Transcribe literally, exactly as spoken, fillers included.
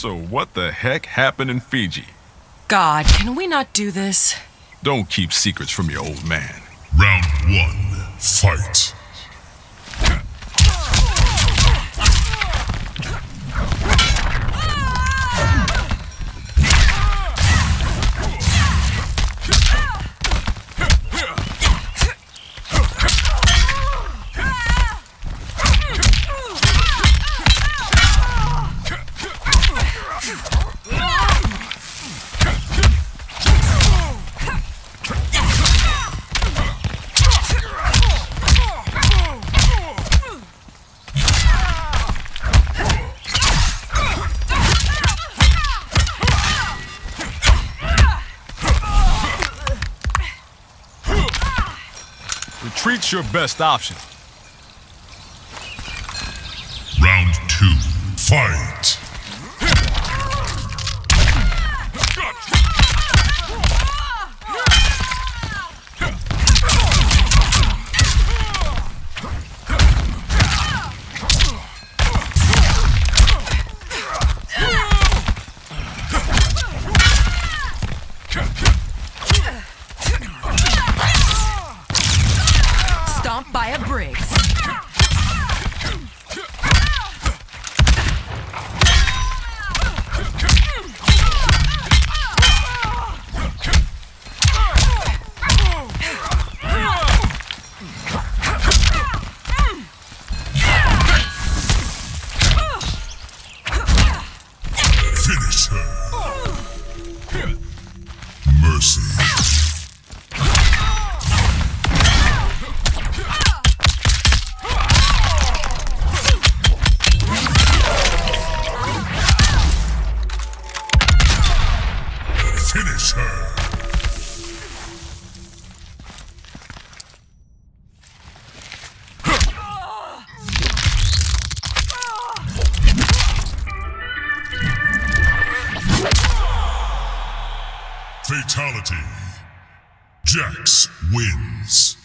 So what the heck happened in Fiji? God, can we not do this? Don't keep secrets from your old man. Round one, fight. Retreat's your best option. Round two, fight. By a Briggs. Finish her. Mercy. Finish her. Fatality. Jax wins.